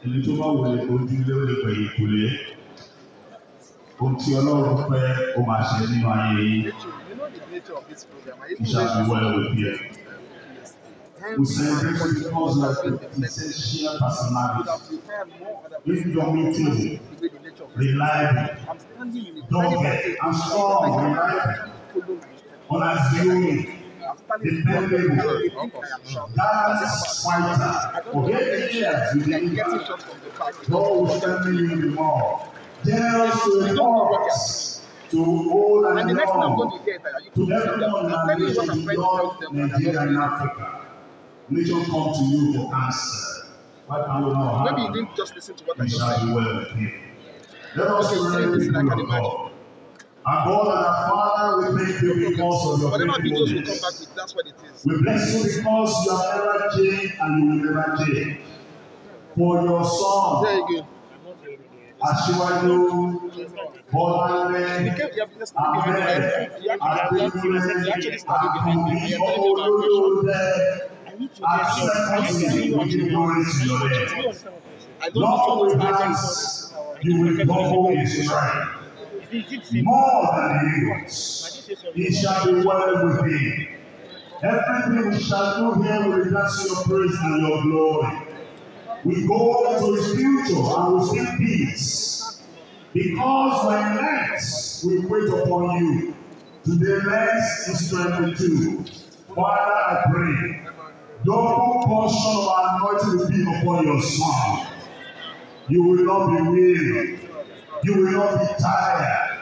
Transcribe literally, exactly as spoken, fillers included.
ẹni tó bá wọlé ojú ilé ó lè pẹ̀lú ìkúlé. Ohun tí Ọlọ́run fẹ́ ó máa ṣe nínú ayé yìí. It shall be well with you. We celebrate because of the essential personality, indomitable, reliable, dogged, and strong, reliable, unassuming, dependable, gallant fighter, for eight years with the English. God will strengthen you the more. Generous to the cause, to old and young, to everyone in our nation beyond Nigeria and Africa. Nation come to you for answer. Why can we not have? Maybe you didn't just listen to what I just said. We shall be well with you. Let us pray with you, God. Our God and our Father, we thank you because of your Whatever videos we come faithfulness. back with, that's what it is. We bless you because you have never changed and you will never change. For your son, There you go. Asiwaju, Bola Ahmed, Ahmed, Actually started behind me. Abuja, I don't Lord, know we what ask you will double his strength. More than the eagles. He shall be well with thee. Everything we shall do here will reverse your praise and your glory. We go into his future and we seek peace. Because when next we wait upon you, today next is twenty-two. Father, I pray, double portion of anointing will be upon your son. You will not be weary. You will not be tired.